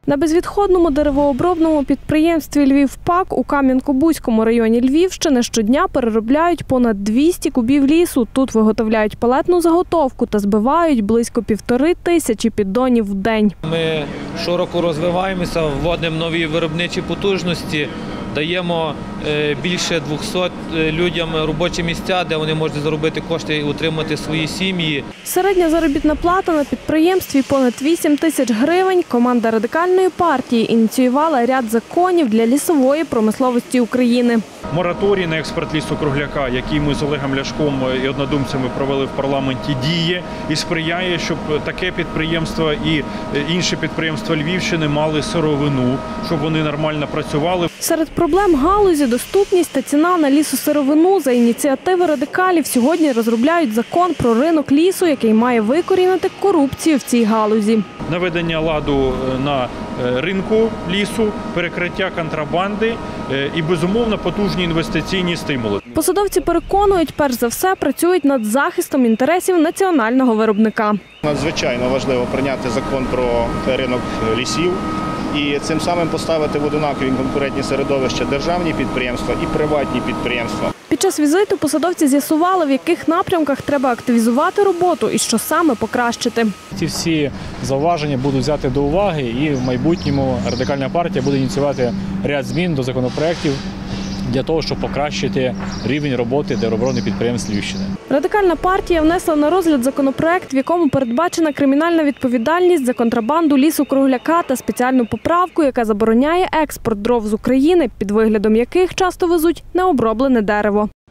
На безвідходному деревообробному підприємстві «Львівпак» у Кам'янко-Бузькому районі Львівщини щодня переробляють понад 200 кубів лісу. Тут виготовляють палетну заготовку та збивають близько 1500 піддонів в день. Ми широко розвиваємося, вводимо нові виробничі потужності, даємо більше 200 людям робочі місця, де вони можуть заробити кошти і утримати свої сім'ї. Середня заробітна плата на підприємстві – понад 8 тисяч гривень. Команда Радикальної партії ініціювала ряд законів для лісової промисловості України. Мораторій на експорт лісу-кругляка, який ми з Олегом Ляшком і однодумцями провели в парламенті, діє і сприяє, щоб таке підприємство і інші підприємства Львівщини мали сировину, щоб вони нормально працювали. Серед проблем галузі – доступність та ціна на лісосировину. За ініціативи радикалів сьогодні розробляють закон про ринок лісу, який має викорінити корупцію в цій галузі. Наведення ладу на ринку лісу, перекриття контрабанди і, безумовно, потужні інвестиційні стимули. Посадовці переконують, перш за все працюють над захистом інтересів національного виробника. Надзвичайно важливо прийняти закон про ринок лісів і цим самим поставити в однакові конкурентні середовища державні підприємства і приватні підприємства. Під час візиту посадовці з'ясували, в яких напрямках треба активізувати роботу і що саме покращити. Ці всі зауваження будуть взяти до уваги, і в майбутньому Радикальна партія буде ініціювати ряд змін до законопроєктів для того, щоб покращити рівень роботи деревообробних підприємств Львівщини. Радикальна партія внесла на розгляд законопроект, в якому передбачена кримінальна відповідальність за контрабанду лісу-кругляка та спеціальну поправку, яка забороняє експорт дров з України, під виглядом яких часто везуть необроблене дерево.